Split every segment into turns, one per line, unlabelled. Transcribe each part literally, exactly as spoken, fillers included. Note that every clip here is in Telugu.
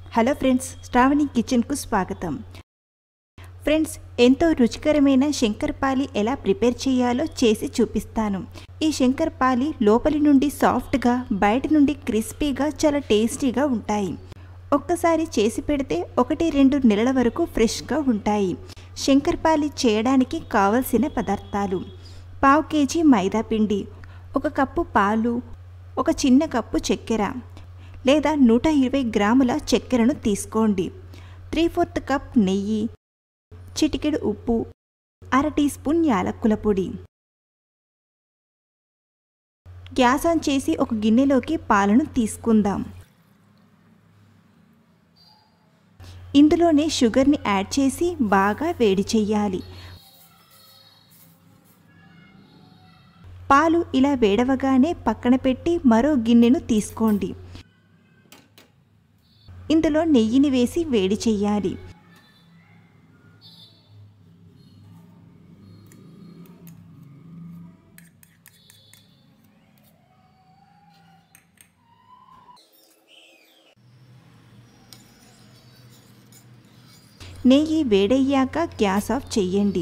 హలో ఫ్రెండ్స్, శ్రావణి కిచెన్కు స్వాగతం. ఫ్రెండ్స్, ఎంతో రుచికరమైన శంకరపాలి ఎలా ప్రిపేర్ చేయాలో చేసి చూపిస్తాను. ఈ శంకరపాలి లోపలి నుండి సాఫ్ట్గా, బయట నుండి క్రిస్పీగా, చాలా టేస్టీగా ఉంటాయి. ఒక్కసారి చేసి పెడితే ఒకటి రెండు నెలల వరకు ఫ్రెష్గా ఉంటాయి. శంకరపాలి చేయడానికి కావలసిన పదార్థాలు: పావు కేజీ మైదా పిండి, ఒక కప్పు పాలు, ఒక చిన్న కప్పు చక్కెర లేదా నూట ఇరవై గ్రాముల చక్కెరను తీసుకోండి. త్రీ ఫోర్త్ కప్ నెయ్యి, చిటికెడు ఉప్పు, అర టీ స్పూన్ యాలక్కుల పొడి. గ్యాస్ ఆన్ చేసి ఒక గిన్నెలోకి పాలను తీసుకుందాం. ఇందులోనే షుగర్ని యాడ్ చేసి బాగా వేడి చెయ్యాలి. పాలు ఇలా వేడవగానే పక్కన పెట్టి మరో గిన్నెను తీసుకోండి. ఇందులో నెయ్యిని వేసి వేడి చెయ్యాలి. నెయ్యి వేడయ్యాక గ్యాస్ ఆఫ్ చెయ్యండి.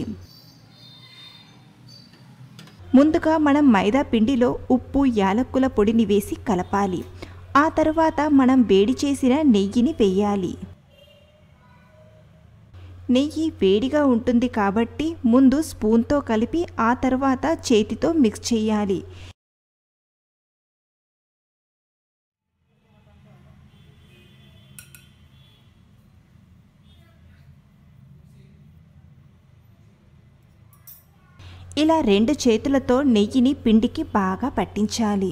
ముందుగా మనం మైదా పిండిలో ఉప్పు, యాలక్కుల పొడిని వేసి కలపాలి. ఆ తర్వాత మనం వేడి చేసిన నెయ్యిని వేయాలి. నెయ్యి వేడిగా ఉంటుంది కాబట్టి ముందు స్పూన్తో కలిపి ఆ తర్వాత చేతితో మిక్స్ చేయాలి. ఇలా రెండు చేతులతో నెయ్యిని పిండికి బాగా పట్టించాలి.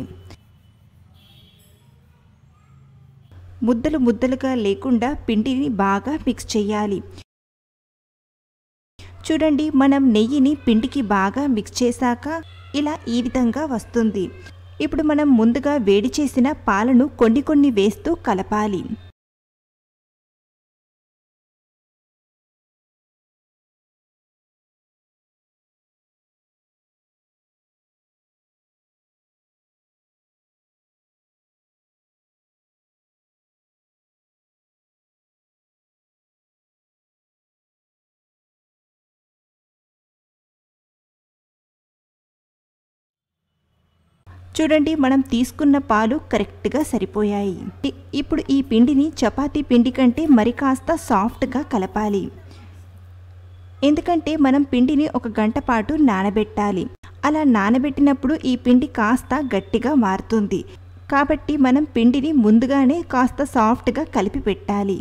ముద్దలు ముద్దలుగా లేకుండా పిండిని బాగా మిక్స్ చేయాలి. చూడండి, మనం నెయ్యిని పిండికి బాగా మిక్స్ చేశాక ఇలా ఈ విధంగా వస్తుంది. ఇప్పుడు మనం ముందుగా వేడి చేసిన పాలను కొన్ని కొన్ని వేస్తూ కలపాలి. చూడండి, మనం తీసుకున్న పాలు కరెక్ట్గా సరిపోయాయి. ఇప్పుడు ఈ పిండిని చపాతీ పిండి కంటే మరి కాస్త సాఫ్ట్గా కలపాలి. ఎందుకంటే మనం పిండిని ఒక గంట పాటు నానబెట్టాలి. అలా నానబెట్టినప్పుడు ఈ పిండి కాస్త గట్టిగా మారుతుంది. కాబట్టి మనం పిండిని ముందుగానే కాస్త సాఫ్ట్గా కలిపి పెట్టాలి.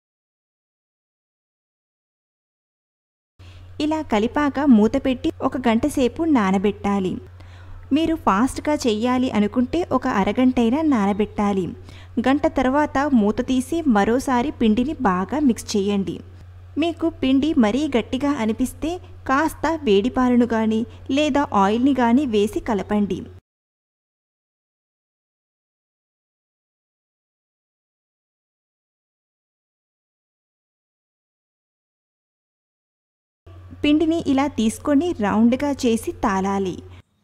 ఇలా కలిపాక మూత పెట్టి ఒక గంట సేపు నానబెట్టాలి. మీరు ఫాస్ట్గా చెయ్యాలి అనుకుంటే ఒక అరగంటైనా నానబెట్టాలి. గంట తర్వాత మూత తీసి మరోసారి పిండిని బాగా మిక్స్ చేయండి. మీకు పిండి మరీ గట్టిగా అనిపిస్తే కాస్త వేడి పాలను కానీ లేదా ఆయిల్ని కానీ వేసి కలపండి. పిండిని ఇలా తీసుకొని రౌండ్గా చేసి తాలాలి.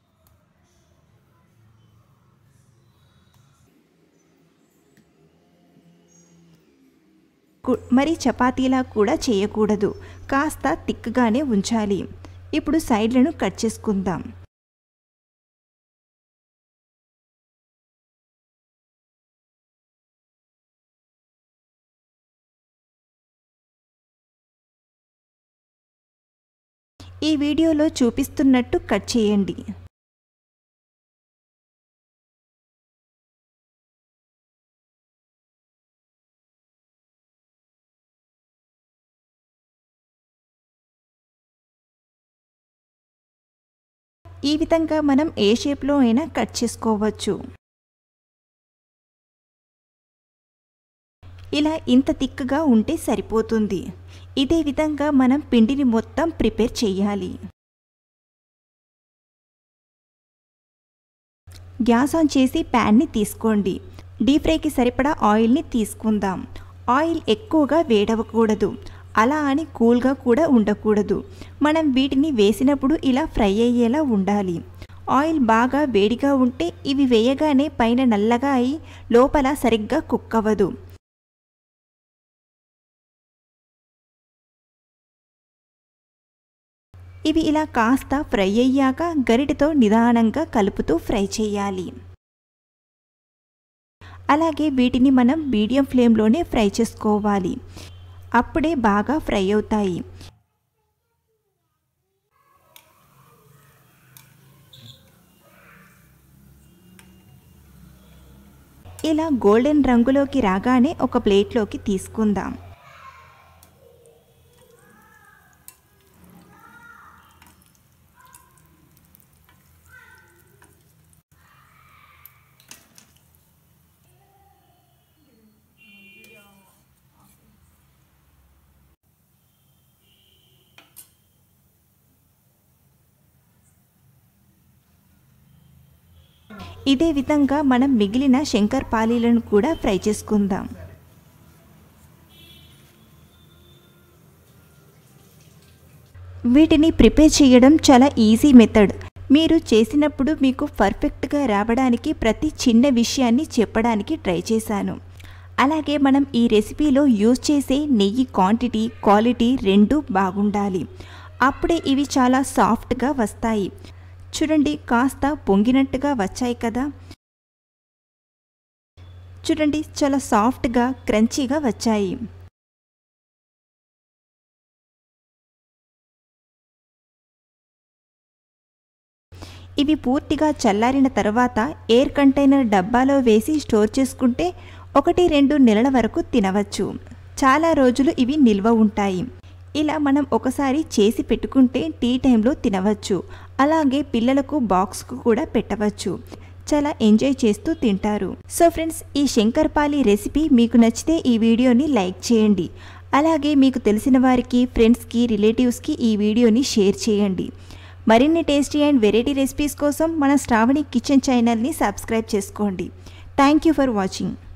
మరి చపాతీలా కూడా చేయకూడదు, కాస్త తిక్కగానే ఉంచాలి. ఇప్పుడు సైడ్లను కట్ చేసుకుందాం. ఈ వీడియోలో చూపిస్తున్నట్టు కట్ చేయండి. ఈ విధంగా మనం ఏ షేప్లో అయినా కట్ చేసుకోవచ్చు. ఇలా ఇంత తిక్కగా ఉంటే సరిపోతుంది. ఇదే విధంగా మనం పిండిని మొత్తం ప్రిపేర్ చేయాలి. గ్యాస్ ఆన్ చేసి ప్యాన్ని తీసుకోండి. డీప్ ఫ్రైకి సరిపడా ఆయిల్ని తీసుకుందాం. ఆయిల్ ఎక్కువగా వేడవకూడదు, అలా అని కూల్గా కూడా ఉండకూడదు. మనం వీటిని వేసినప్పుడు ఇలా ఫ్రై అయ్యేలా ఉండాలి. ఆయిల్ బాగా వేడిగా ఉంటే ఇవి వేయగానే పైన నల్లగా అయి లోపల సరిగ్గా కుక్ అవ్వదు. ఇవి ఇలా కాస్త ఫ్రై అయ్యాక గరిటెతో నిదానంగా కలుపుతూ ఫ్రై చేయాలి. అలాగే వీటిని మనం మీడియం ఫ్లేమ్లోనే ఫ్రై చేసుకోవాలి. అప్పుడే బాగా ఫ్రై అవుతాయి. ఇలా గోల్డెన్ రంగులోకి రాగానే ఒక ప్లేట్లోకి తీసుకుందాం. ఇదే విధంగా మనం మిగిలిన శంకర్పాలీలను కూడా ఫ్రై చేసుకుందాం. వీటిని ప్రిపేర్ చేయడం చాలా ఈజీ మెథడ్. మీరు చేసినప్పుడు మీకు పర్ఫెక్ట్గా రావడానికి ప్రతి చిన్న విషయాన్ని చెప్పడానికి ట్రై చేశాను. అలాగే మనం ఈ రెసిపీలో యూజ్ చేసే నెయ్యి క్వాంటిటీ, క్వాలిటీ రెండూ బాగుండాలి. అప్పుడే ఇవి చాలా సాఫ్ట్గా వస్తాయి. చూడండి, కాస్త పొంగినట్టుగా వచ్చాయి కదా. చూడండి, చాలా సాఫ్ట్గా క్రంచీగా వచ్చాయి. ఇవి పూర్తిగా చల్లారిన తర్వాత ఎయిర్ కంటైనర్ డబ్బాలో వేసి స్టోర్ చేసుకుంటే ఒకటి రెండు నెలల వరకు తినవచ్చు. చాలా రోజులు ఇవి నిల్వ ఉంటాయి. ఇలా మనం ఒకసారి చేసి పెట్టుకుంటే టీ టైంలో తినవచ్చు. అలాగే పిల్లలకు బాక్స్కు కూడా పెట్టవచ్చు. చాలా ఎంజాయ్ చేస్తూ తింటారు. సో ఫ్రెండ్స్, ఈ శంకర్పాలి రెసిపీ మీకు నచ్చితే ఈ వీడియోని లైక్ చేయండి. అలాగే మీకు తెలిసిన వారికి, ఫ్రెండ్స్కి, రిలేటివ్స్కి ఈ వీడియోని షేర్ చేయండి. మరిన్ని టేస్టీ అండ్ వెరైటీ రెసిపీస్ కోసం మన శ్రావణి కిచెన్ ఛానల్ని సబ్స్క్రైబ్ చేసుకోండి. Thank you for watching.